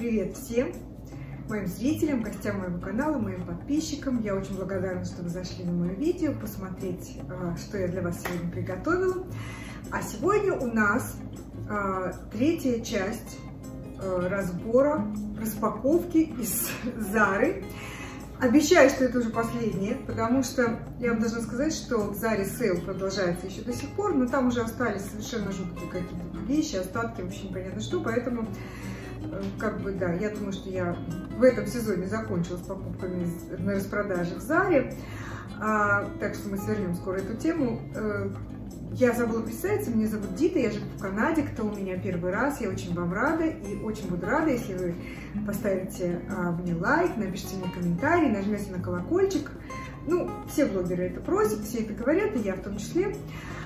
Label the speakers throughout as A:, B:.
A: Привет всем моим зрителям, гостям моего канала, моим подписчикам. Я очень благодарна, что вы зашли на мое видео, посмотреть, что я для вас сегодня приготовила. А сегодня у нас третья часть разбора, распаковки из Зары. Обещаю, что это уже последнее, потому что я вам должна сказать, что в Заре сейл продолжается еще до сих пор, но там уже остались совершенно жуткие какие-то вещи, остатки, вообще непонятно что, поэтому, да, я думаю, что я в этом сезоне закончила с покупками на распродаже в Заре, так что мы свернем скоро эту тему. Я забыла представиться, меня зовут Дита, я живу в Канаде, кто у меня первый раз, я очень вам рада и очень буду рада, если вы поставите мне лайк, напишите мне комментарий, нажмете на колокольчик. Ну, все блогеры это просят, все это говорят, и я в том числе.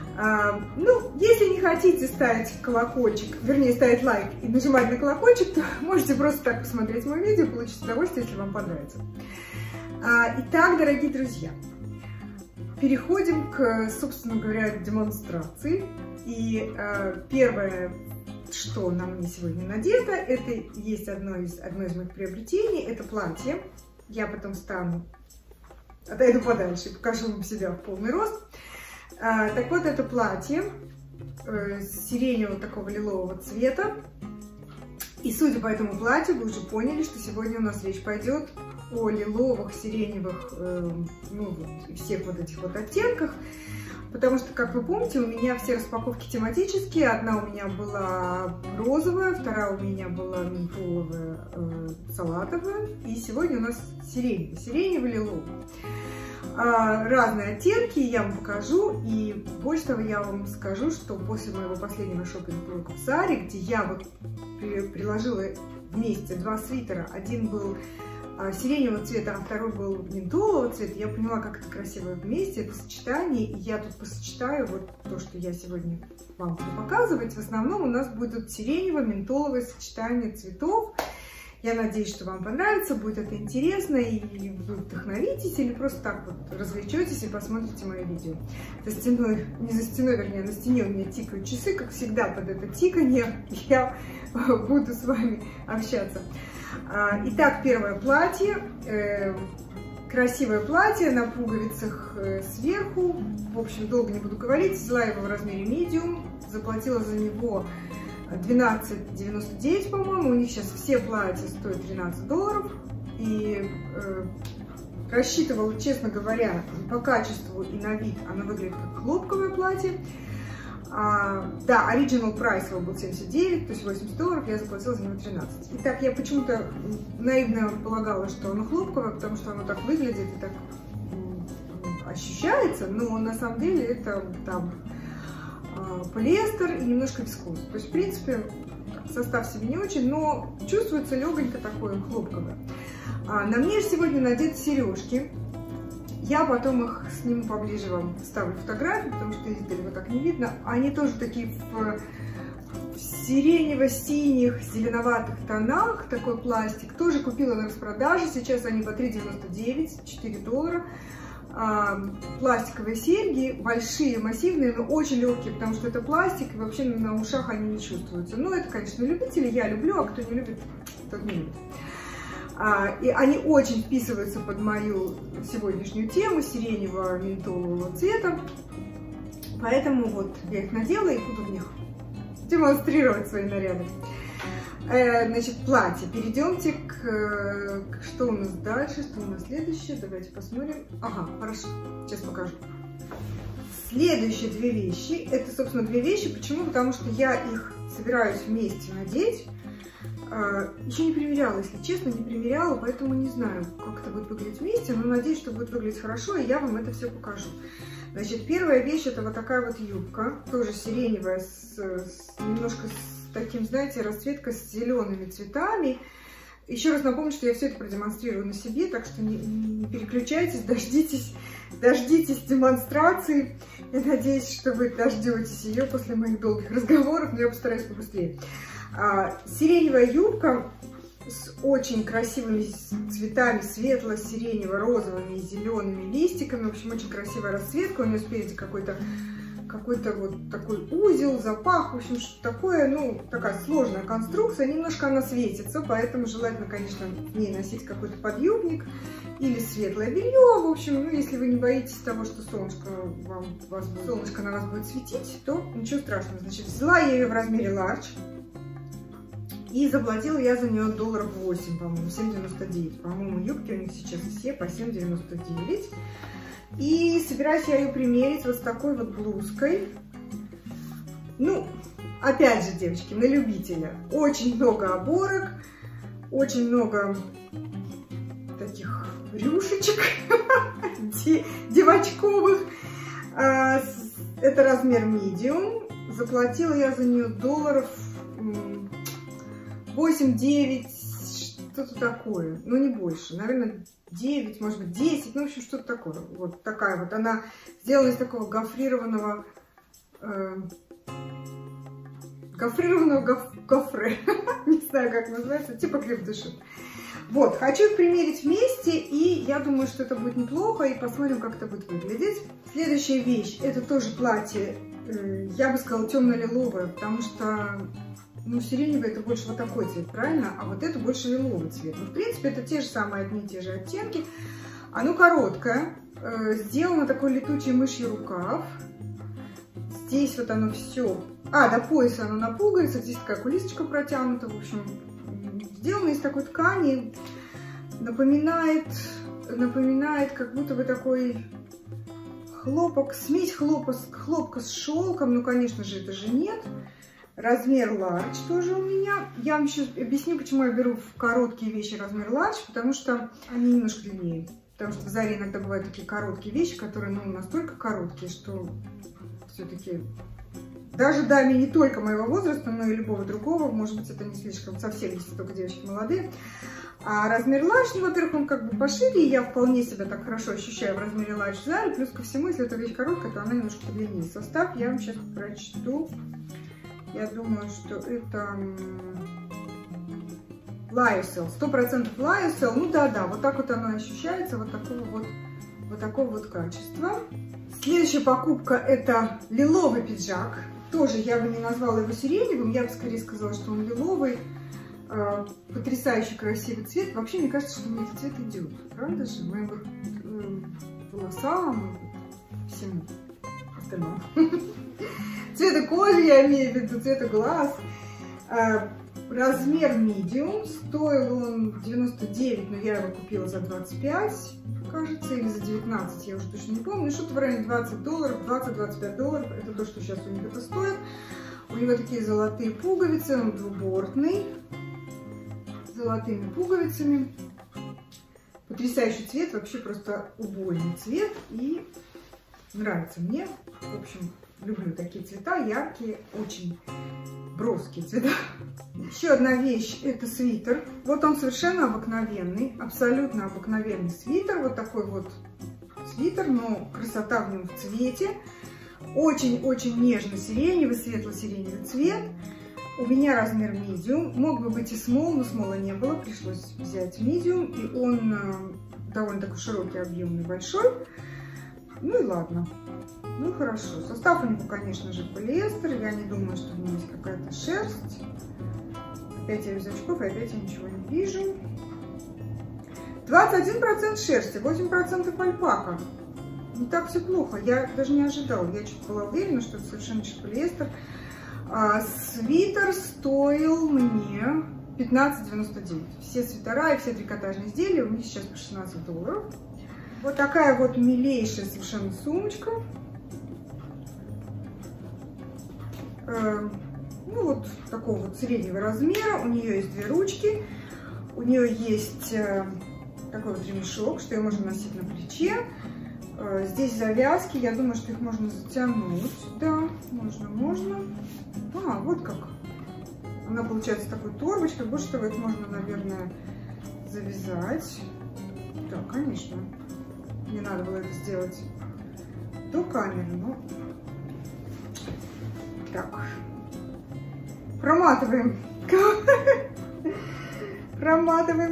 A: Ну, если не хотите ставить колокольчик, вернее, ставить лайк и нажимать на колокольчик, то можете просто так посмотреть мое видео, получить удовольствие, если вам понравится. Итак, дорогие друзья, переходим к, собственно говоря, демонстрации. И первое, что на мне сегодня надето, это есть одно из моих приобретений, это платье. Я потом отойду подальше и покажу вам себя в полный рост. Так вот, это платье сиреневого такого лилового цвета. И судя по этому платью, вы уже поняли, что сегодня у нас речь пойдет о лиловых, сиреневых, всех вот этих вот оттенках. Потому что, как вы помните, у меня все распаковки тематические. Одна у меня была розовая, вторая у меня была ментоловая, салатовая. И сегодня у нас сиреневый, лиловый. Разные оттенки я вам покажу. И больше того, я вам скажу, что после моего последнего шопинг-блога в Заре, где я вот приложила вместе два свитера, один был сиреневого цвета, а второй был ментолового цвета, я поняла, как это красиво вместе, это сочетание, и я тут посочетаю вот то, что я сегодня вам буду показывать. В основном у нас будет сиренево-ментоловое сочетание цветов. Я надеюсь, что вам понравится, будет это интересно, и вы вдохновитесь, или просто так вот развлечетесь и посмотрите мое видео. За стеной, не за стеной, вернее, на стене у меня тикают часы, как всегда под это тиканье я буду с вами общаться. Итак, первое платье, красивое платье на пуговицах сверху, в общем, долго не буду говорить, взяла его в размере medium, заплатила за него $12.99, по-моему, у них сейчас все платья стоят $13, и рассчитывала, честно говоря, по качеству и на вид оно выглядит как хлопковое платье. Да, original price его был $79, то есть $80, я заплатила за него $13. Итак, я почему-то наивно полагала, что оно хлопковое, потому что оно так выглядит и так ощущается, но на самом деле это там полиэстер и немножко вискоз. То есть, в принципе, состав себе не очень, но чувствуется легонько такое хлопковое. На мне же сегодня надеты сережки. Я потом их сниму поближе, вам вставлю фотографии, потому что издали вот так не видно. Они тоже такие в сиренево-синих, зеленоватых тонах, такой пластик. Тоже купила на распродаже, сейчас они по $3.99, $4. Пластиковые серьги, большие, массивные, но очень легкие, потому что это пластик, и вообще на ушах они не чувствуются. Но это, конечно, любители, я люблю, а кто не любит, тот не любит. И они очень вписываются под мою сегодняшнюю тему сиренево-ментолового цвета. Поэтому вот я их надела и буду в них демонстрировать свои наряды. Значит, платье. Перейдемте к что у нас дальше, что у нас следующее. Давайте посмотрим. Ага, хорошо, сейчас покажу. Следующие две вещи. Это, собственно, две вещи. Почему? Потому что я их собираюсь вместе надеть. Еще не примеряла, если честно, не примеряла, поэтому не знаю, как это будет выглядеть вместе, но надеюсь, что будет выглядеть хорошо, и я вам это все покажу. Значит, первая вещь — это вот такая вот юбка, тоже сиреневая, немножко с таким, знаете, расцветкой с зелеными цветами. Еще раз напомню, что я все это продемонстрирую на себе, так что не переключайтесь, дождитесь демонстрации. Я надеюсь, что вы дождетесь ее после моих долгих разговоров, но я постараюсь побыстрее. Сиреневая юбка с очень красивыми цветами, светло-сиренево-розовыми и зелеными листиками. В общем, очень красивая расцветка. У нее спереди какой-то какой-то вот такой узел, запах, в общем, что такое, ну, такая сложная конструкция, немножко она светится, поэтому желательно, конечно, в ней носить какой-то подъюбник или светлое белье, в общем, ну, если вы не боитесь того, что солнышко на вас будет светить, то ничего страшного. Значит, взяла я ее в размере large. И заплатила я за нее $8, по-моему, 7,99. По-моему, юбки у них сейчас все по 7,99. И собираюсь я ее примерить вот с такой вот блузкой. Ну, опять же, девочки, на любителя. Очень много оборок, очень много таких рюшечек девочковых. Это размер medium. Заплатила я за нее $8-9, что-то такое, но не больше, наверное, 9, может быть, 10, ну, в общем, что-то такое. Вот такая вот, она сделана из такого гофрированного гофре, не знаю, как называется, типа крем-души. Вот, хочу их примерить вместе, и я думаю, что это будет неплохо, и посмотрим, как это будет выглядеть. Следующая вещь, это тоже платье, я бы сказала, темно-лиловое, потому что... Ну, сиреневый это больше вот такой цвет, правильно? А вот это больше лиловый цвет. Ну, в принципе, это те же самые, одни и те же оттенки. Оно короткое. Сделано такой летучий мыший рукав. Здесь вот оно все. До пояса оно на пуговицах. Здесь такая кулисочка протянута. В общем, сделано из такой ткани. Напоминает как будто бы такой хлопок, смесь хлопка с шелком. Ну, конечно же, это же нет. Размер large тоже у меня. Я вам еще объясню, почему я беру в короткие вещи размер large, потому что они немножко длиннее. Потому что в Заре иногда бывают такие короткие вещи, которые, ну, настолько короткие, что все-таки даже даме не только моего возраста, но и любого другого, может быть, это не слишком совсем, если только девочки молодые. А размер large, ну, во-первых, он как бы пошире, и я вполне себя так хорошо ощущаю в размере large в Заре. Плюс ко всему, если эта вещь короткая, то она немножко длиннее. Состав я вам сейчас прочту. Я думаю, что это Lyocell, 100% Lyocell. Ну да, вот так вот оно ощущается, вот такого вот качества. Следующая покупка — это лиловый пиджак. Тоже я бы не назвала его сиреневым, я бы скорее сказала, что он лиловый. Потрясающе красивый цвет. Вообще, мне кажется, что мне этот цвет идет. Правда же? Моим волосам и всему остальному. Цвета кожи, я имею в виду, цвета глаз. Размер medium. Стоил он 99, но я его купила за 25, кажется, или за 19, я уже точно не помню. Что-то в районе $20, 20-25 долларов. Это то, что сейчас у них это стоит. У него такие золотые пуговицы, он двубортный. С золотыми пуговицами. Потрясающий цвет, вообще просто убойный цвет. И нравится мне. В общем, люблю такие цвета, яркие, очень броские цвета. Еще одна вещь — это свитер. Вот он совершенно обыкновенный, абсолютно обыкновенный свитер. Вот такой вот свитер, но красота в нем в цвете. Очень-очень нежный сиреневый, светло-сиреневый цвет. У меня размер medium. Мог бы быть и small, но small не было. Пришлось взять medium. И он довольно такой широкий, объемный, большой. Ну и ладно. Ну хорошо. Состав у него, конечно же, полиэстер. Я не думаю, что в нем есть какая-то шерсть. Опять я без очков, и опять я ничего не вижу. 21% шерсти, 8% альпака. Не так все плохо. Я даже не ожидала. Я чуть была уверена, что это совершенно чистый полиэстер. Свитер стоил мне $15,99. Все свитера и все трикотажные изделия у них сейчас по $16. Вот такая вот милейшая совершенно сумочка. Ну вот такого вот среднего размера. У нее есть две ручки. У нее есть такой вот ремешок, что ее можно носить на плече. Здесь завязки, я думаю, что их можно затянуть. Да, можно. Вот как. Она получается такой торбочкой. Больше того, это можно, наверное, завязать. Да, конечно. Не надо было это сделать до камеры, но... Так. Проматываем.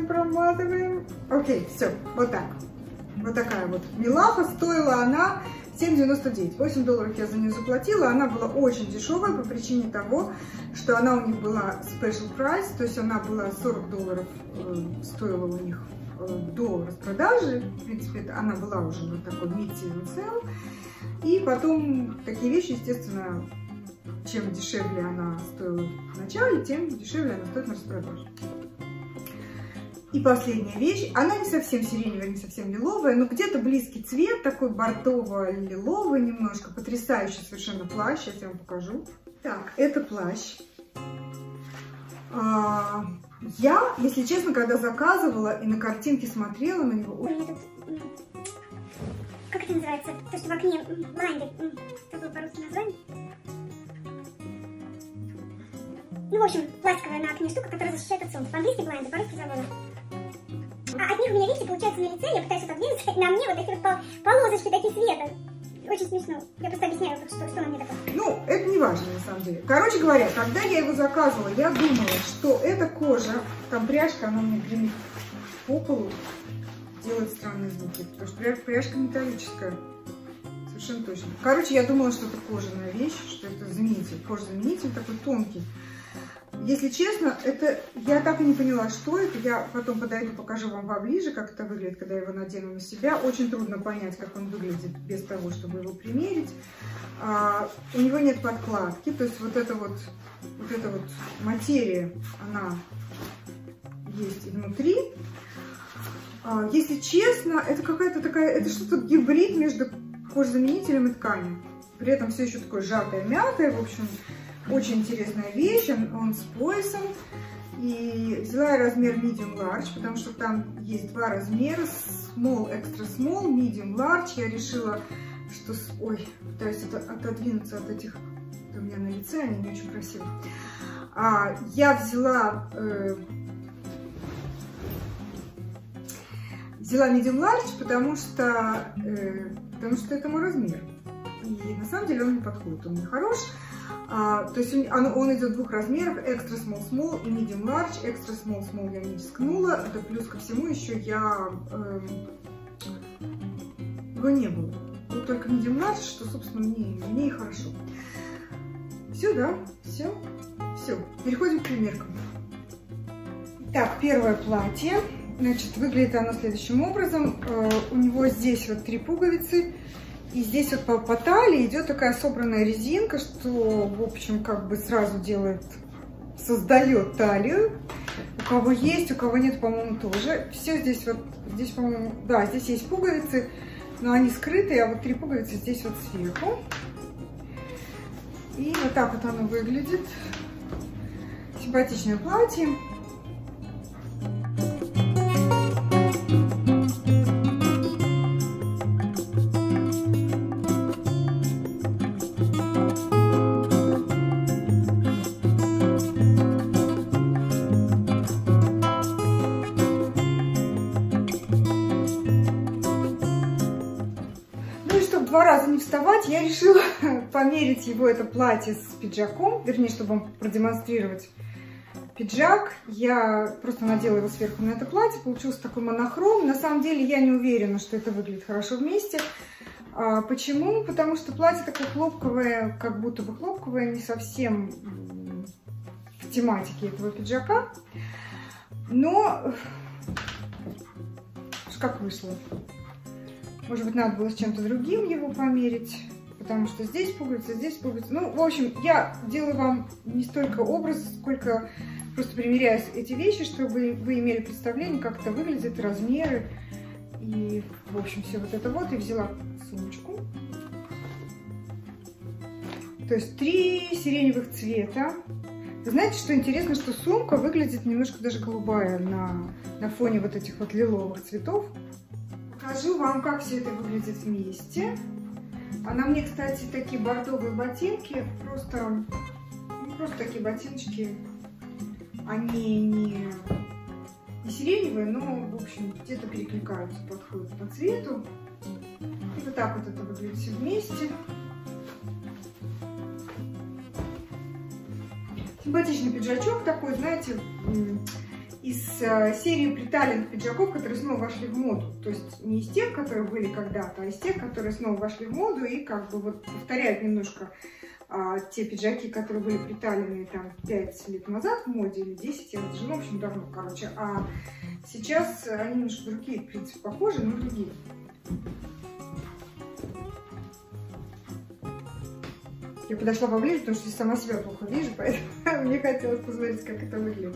A: Проматываем. Окей, все, вот так. Вот такая вот милаха. Стоила она $7,99. $8 я за нее заплатила. Она была очень дешевая по причине того, что она у них была special price, то есть она была $40 стоила у них до распродажи. В принципе, она была уже на такой mid-season sale. И потом такие вещи, естественно, чем дешевле она стоила в начале, тем дешевле она стоит на распродаже. И последняя вещь, она не совсем сиреневая, не совсем лиловая, но где-то близкий цвет, такой бордово-лиловый немножко, потрясающий совершенно плащ, сейчас я вам покажу. Так, это плащ. Я, если честно, когда заказывала и на картинке смотрела на него...
B: Как это называется? То, что в окне блайнды. Забыла по-русски название. Ну, в общем, пластиковая на окне штука, которая защищает от солнца. По-английски блайнды, по-русски забыла. А от них у меня, видите, получается на лице, я пытаюсь отодвинуться, на мне вот такие вот полосочки такие света. Очень смешно. Я просто объясняю, что на мне такое.
A: Ну, это не важно, на самом деле. Короче говоря, когда я его заказывала, я думала, что эта кожа, там пряжка, она у меня гремит по полу, делает странные звуки, потому что пряжка металлическая. Совершенно точно. Короче, я думала, что это кожаная вещь, что это заменитель. Кожзаменитель такой тонкий. Если честно, это я так и не поняла, что это. Я потом подойду, покажу вам поближе, как это выглядит, когда я его надену на себя. Очень трудно понять, как он выглядит без того, чтобы его примерить. У него нет подкладки, то есть вот эта вот материя, она есть и внутри. Если честно, это какая-то такая, это что-то гибрид между кожзаменителем и тканью. При этом все еще такое сжатое, мятое, в общем. Очень интересная вещь, он с поясом. И взяла я размер medium large, потому что там есть два размера, small, extra small, medium large. Я решила, что... Ой, пытаюсь отодвинуться от этих... Это у меня на лице, они не очень красивые. Я взяла medium large, потому что это мой размер. И на самом деле он мне подходит, он мне хорош. То есть он идет в двух размерах, extra small small и medium large. Extra small small я не рискнула, это плюс ко всему еще его не было. Вот только medium large, что, собственно, мне и хорошо. Все, да? Все. Переходим к примеркам. Так, первое платье. Значит, выглядит оно следующим образом. У него здесь вот 3 пуговицы. И здесь вот по талии идет такая собранная резинка, что, в общем, как бы сразу создает талию. У кого есть, у кого нет, по-моему, тоже. Все здесь вот, здесь, по-моему, да, здесь есть пуговицы, но они скрытые, а вот 3 пуговицы здесь вот сверху. И вот так вот оно выглядит. Симпатичное платье. Два раза не вставать, я решила померить его, это платье, с пиджаком, вернее, чтобы вам продемонстрировать пиджак. Я просто надела его сверху на это платье, получился такой монохром. На самом деле я не уверена, что это выглядит хорошо вместе. Почему? Потому что платье такое хлопковое, как будто бы хлопковое, не совсем в тематике этого пиджака. Но как вышло? Может быть, надо было с чем-то другим его померить, потому что здесь пуговица, здесь пуговица. Ну, в общем, я делаю вам не столько образ, сколько просто примеряю эти вещи, чтобы вы имели представление, как это выглядит, размеры. И, в общем, все вот это вот. И взяла сумочку. То есть 3 сиреневых цвета. Вы знаете, что интересно, что сумка выглядит немножко даже голубая на фоне вот этих вот лиловых цветов. Покажу вам, как все это выглядит вместе. А на мне, кстати, такие бордовые ботинки. Просто такие ботиночки. Они не сиреневые, но, в общем, где-то перекликаются, подходят по цвету. И вот так вот это выглядит все вместе. Симпатичный пиджачок такой, знаете. из серии приталенных пиджаков, которые снова вошли в моду. То есть не из тех, которые были когда-то, а из тех, которые снова вошли в моду и как бы вот повторяют немножко те пиджаки, которые были приталены там 5 лет назад в моде или 10, я даже, в общем, давно, короче. А сейчас они немножко другие, в принципе, похожи, но другие. Я подошла поближе, потому что я сама себя плохо вижу, поэтому мне хотелось посмотреть, как это выглядит.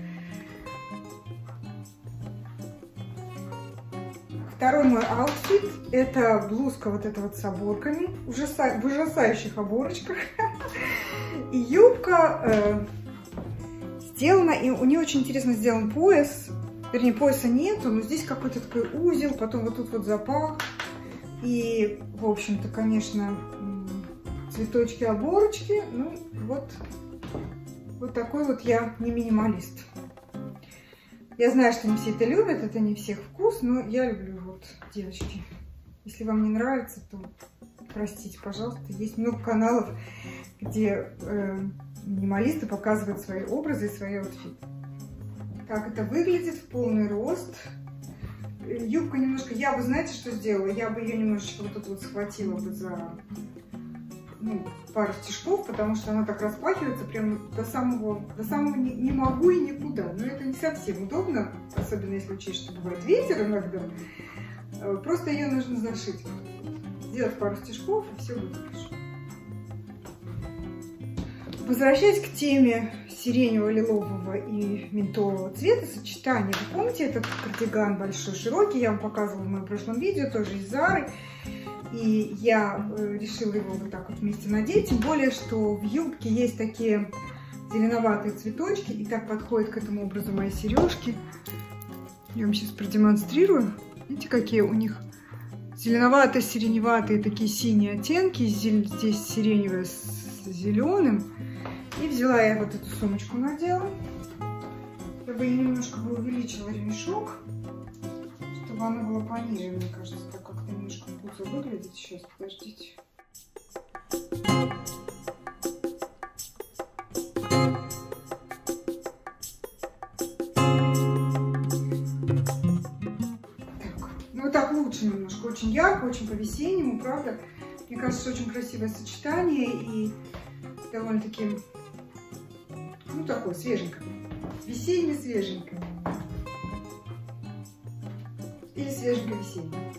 A: Второй мой аутфит – это блузка вот эта вот с оборками, в ужасающих оборочках. И юбка сделана, и у нее очень интересно сделан пояс. Вернее, пояса нету, но здесь какой-то такой узел, потом вот тут вот запах. И, в общем-то, конечно, цветочки-оборочки. Ну, вот такой вот я не минималист. Я знаю, что не все это любят, это не всех вкус, но я люблю, вот, девочки. Если вам не нравится, то простите, пожалуйста. Есть много каналов, где минималисты показывают свои образы и свои аутфиты. Как это выглядит в полный рост. Юбка немножко, я бы, знаете, что сделала? Я бы ее немножечко вот тут вот схватила бы за пару стежков, потому что она так распахивается прям до самого не могу и никуда. Но это не совсем удобно, особенно если учесть, что бывает ветер иногда. Просто ее нужно зашить. Сделать пару стежков, и все будет хорошо. Возвращаясь к теме сиренево-лилового и ментолового цвета сочетания. Вы помните этот кардиган большой, широкий? Я вам показывала в моем прошлом видео, тоже из Зары. И я решила его вот так вот вместе надеть. Тем более, что в юбке есть такие зеленоватые цветочки. И так подходят к этому образу мои сережки. Я вам сейчас продемонстрирую. Видите, какие у них зеленоватые, сиреневатые, такие синие оттенки. Здесь сиреневое с зеленым. И взяла я вот эту сумочку, надела. Я бы немножко увеличила ремешок, чтобы она была пониже, мне кажется. Так как-то немножко вкусно выглядит. Сейчас, подождите. Так, ну вот так лучше немножко. Очень ярко, очень по-весеннему, правда? Мне кажется, очень красивое сочетание и довольно-таки, ну, такое свеженькое. Весенне-свеженькое. Или свеженько-весеннее.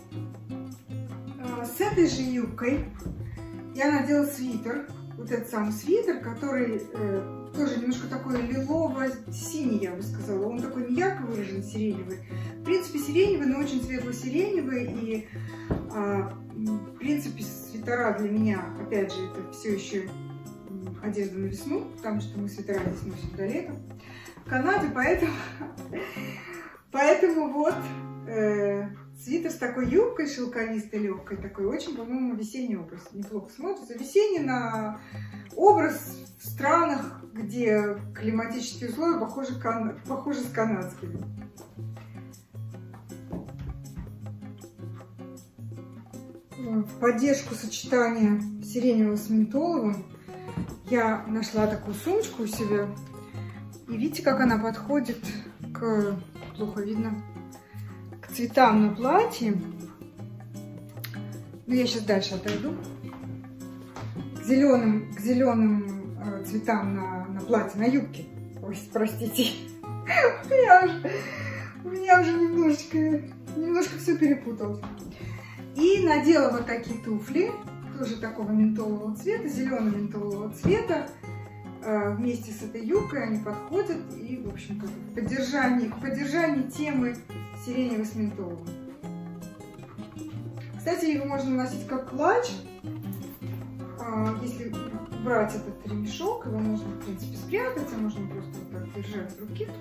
A: С этой же юбкой я надела свитер. Вот этот самый свитер, который тоже немножко такой лилово-синий, я бы сказала. Он такой не ярко выраженный, сиреневый. В принципе, сиреневый, но очень светло-сиреневый. И, в принципе, свитера для меня, опять же, это все еще одежда на весну, потому что мы свитера здесь носим до лета в Канаде, поэтому вот свитер с такой юбкой шелковистой, легкой, такой очень, по-моему, весенний образ. Неплохо смотрится. Весенний на образ в странах, где климатические условия похожи с канадскими. В поддержку сочетания сиреневого с ментоловым я нашла такую сумочку у себя. И видите, как она подходит к, плохо видно, к цветам на платье. Ну, я сейчас дальше отойду. К зеленым цветам на платье, на юбке. Ой, простите. У меня уже немножко все перепуталось. И надела вот такие туфли, тоже такого ментолового цвета, зеленого ментолового цвета. Вместе с этой юбкой они подходят и, в общем-то, к поддержанию темы сиреневого с ментоловым. Кстати, его можно носить как клатч. Если брать этот ремешок, его можно, в принципе, спрятать, а можно просто вот так держать в руке.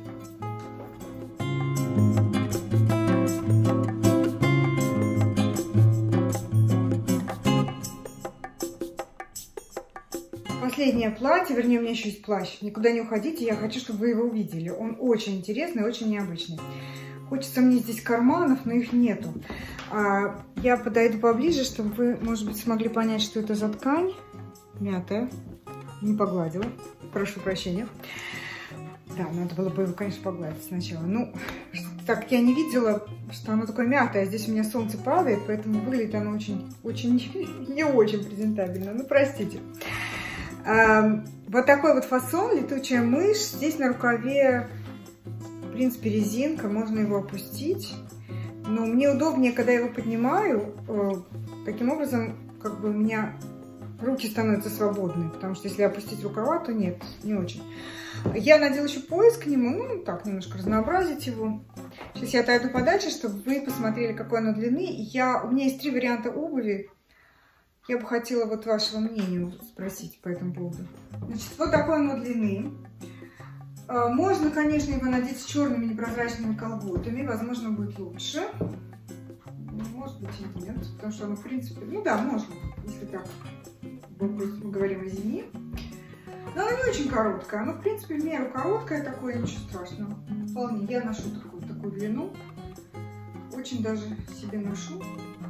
A: Последнее платье, вернее, у меня еще есть плащ. Никуда не уходите, я хочу, чтобы вы его увидели. Он очень интересный, очень необычный. Хочется мне здесь карманов, но их нету. Я подойду поближе, чтобы вы, может быть, смогли понять, что это за ткань. Мятая. Не погладила. Прошу прощения. Да, надо было бы его, конечно, погладить сначала. Ну, так как я не видела, что оно такое мятое, а здесь у меня солнце падает, поэтому выглядит оно очень не очень презентабельно. Ну, простите. Вот такой вот фасон, летучая мышь. Здесь на рукаве, в принципе, резинка, можно его опустить. Но мне удобнее, когда я его поднимаю, таким образом, как бы у меня руки становятся свободные, потому что если опустить рукава, то нет, не очень. Я надела еще пояс к нему, ну, так, немножко разнообразить его. Сейчас я отойду подальше, чтобы вы посмотрели, какой оно длины. У меня есть 3 варианта обуви. Я бы хотела вот вашего мнения спросить по этому поводу. Значит, вот такой оно длины. Можно, конечно, его надеть с черными непрозрачными колготами. Возможно, будет лучше. Может быть и нет, потому что оно, в принципе, ну да, можно, если так мы говорим о зиме. Но оно не очень короткое. Оно, в принципе, в меру короткое, такое, ничего страшного. Вполне. Я ношу такую длину. Очень даже себе ношу.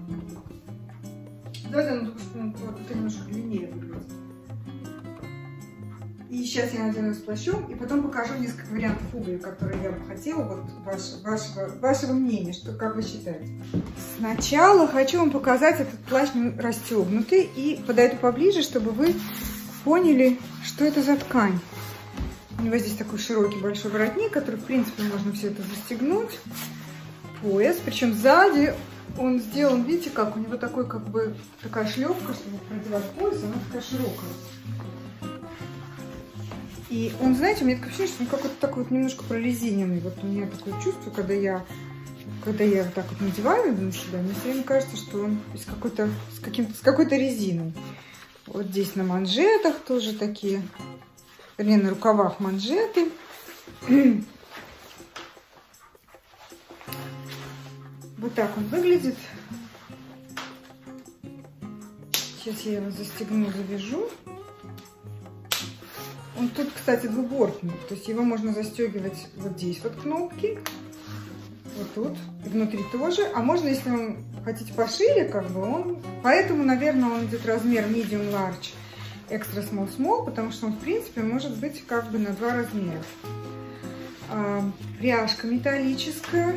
A: Давайте оно вот немножко длиннее выглядит. И сейчас я надену с плащом, и потом покажу несколько вариантов обуви, которые я бы хотела, вот вашего мнения, что, как вы считаете. Сначала хочу вам показать этот плащ расстегнутый, и подойду поближе, чтобы вы поняли, что это за ткань. У него здесь такой широкий большой воротник, который, в принципе, можно все это застегнуть. Пояс, причем сзади он сделан, видите, как у него такой, как бы, такая шлепка, чтобы продевать пояс, она такая широкая. И он, знаете, у меня такое ощущение, что он какой-то такой вот немножко прорезиненный. Вот у меня такое чувство, когда я вот так вот надеваю на себя, мне все время кажется, что он с какой-то резиной. Вот здесь на манжетах тоже такие, вернее, на рукавах манжеты. Вот так он выглядит. Сейчас я его застегну, завяжу. Он тут, кстати, двубортный, то есть его можно застегивать вот здесь вот кнопки, вот тут, и внутри тоже. А можно, если вы хотите пошире, как бы он, поэтому, наверное, он идет размер medium large, extra small small, потому что он, в принципе, может быть как бы на 2 размера. Пряжка металлическая,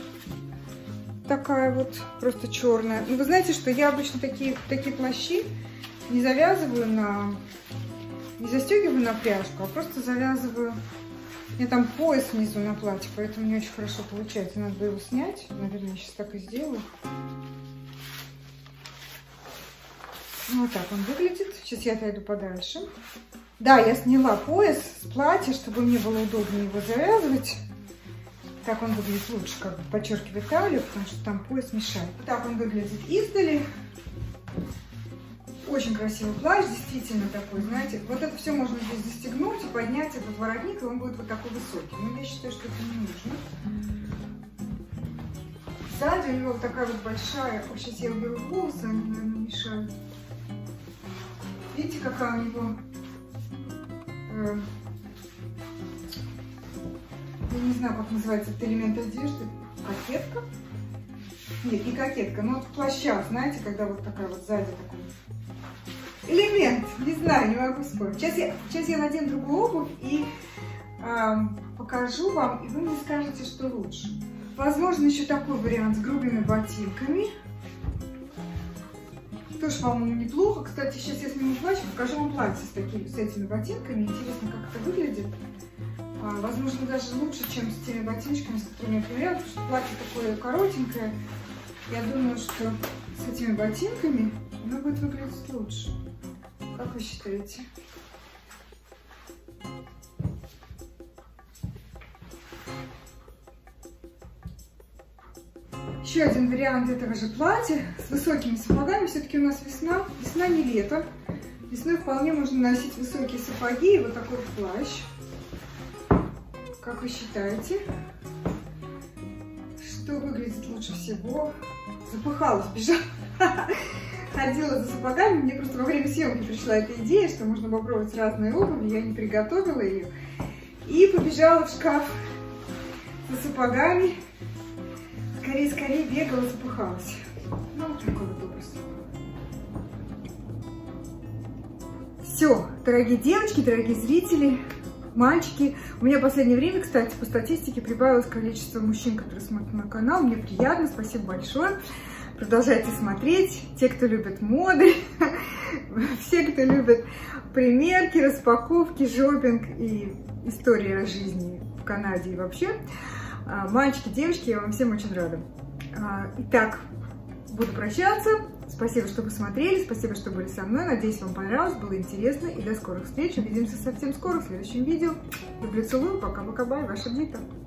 A: такая вот, просто черная. Ну, вы знаете, что я обычно такие плащи не завязываю не застегиваю на пряжку, а просто завязываю. У меня там пояс внизу на платье, поэтому не очень хорошо получается. Надо бы его снять. Наверное, я сейчас так и сделаю. Вот так он выглядит. Сейчас я отойду подальше. Да, я сняла пояс с платья, чтобы мне было удобнее его завязывать. Так он выглядит лучше, как бы подчеркивает талию, потому что там пояс мешает. Вот так он выглядит издали. Очень красивый плащ, действительно такой, знаете. Вот это все можно здесь застегнуть и поднять этот воротник, и он будет вот такой высокий. Но я считаю, что это не нужно. Сзади у него вот такая вот большая... Сейчас я уберу волосы, они, наверное, мешают. Видите, какая у него... Я не знаю, как называется этот элемент одежды. Кокетка? Нет, не кокетка, но вот в плащах, знаете, когда вот такая вот сзади такой... Элемент, не знаю, не могу вспомнить. Сейчас я надену другую обувь и покажу вам, и вы мне скажете, что лучше. Возможно, еще такой вариант с грубыми ботинками. Тоже, по-моему, неплохо. Кстати, сейчас я сниму плащ, покажу вам платье с этими ботинками. Интересно, как это выглядит. Возможно, даже лучше, чем с теми ботиночками, с которыми я примеряла, потому что платье такое коротенькое. Я думаю, что с этими ботинками оно будет выглядеть лучше. Как вы считаете? Еще один вариант этого же платья с высокими сапогами. Все-таки у нас весна. Весна не лето. Весной вполне можно носить высокие сапоги и вот такой плащ. Как вы считаете? Что выглядит лучше всего? Запыхалась, бежала. Ходила за сапогами, мне просто во время съемки пришла эта идея, что можно попробовать разные обуви, я не приготовила ее. И побежала в шкаф за сапогами. Скорее бегала, запыхалась. Ну, вот такой вот образ. Все, дорогие девочки, дорогие зрители, мальчики. У меня в последнее время, кстати, по статистике прибавилось количество мужчин, которые смотрят мой канал. Мне приятно, спасибо большое. Продолжайте смотреть. Те, кто любит моды, все, кто любит примерки, распаковки, шопинг и истории о жизни в Канаде и вообще. Мальчики, девочки, я вам всем очень рада. Итак, буду прощаться. Спасибо, что посмотрели, спасибо, что были со мной. Надеюсь, вам понравилось, было интересно. И до скорых встреч. Увидимся совсем скоро в следующем видео. Люблю, целую. Пока-пока-бай. Ваша Дита.